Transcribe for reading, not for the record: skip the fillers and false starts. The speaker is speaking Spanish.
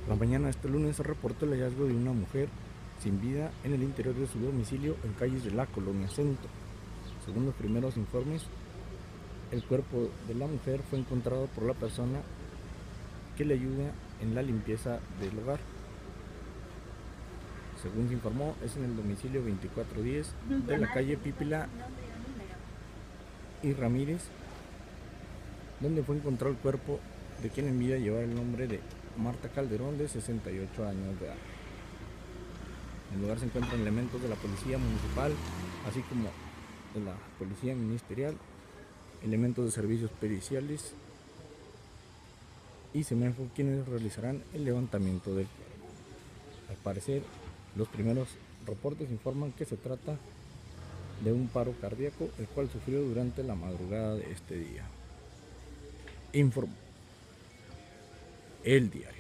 La mañana de este lunes se reportó el hallazgo de una mujer sin vida en el interior de su domicilio en calles de la Colonia Centro. Según los primeros informes, el cuerpo de la mujer fue encontrado por la persona que le ayuda en la limpieza del hogar. Según se informó, es en el domicilio 2410 de la calle Pípila y Ramírez, donde fue encontrado el cuerpo de quien en vida llevaba el nombre de Marta Calderón, de 68 años de edad. En el lugar se encuentran elementos de la policía municipal, así como de la policía ministerial, elementos de servicios periciales y SEMEFO, quienes realizarán el levantamiento del cuerpo. Al parecer, los primeros reportes informan que se trata de un paro cardíaco, el cual sufrió durante la madrugada de este día. Informó El Diario.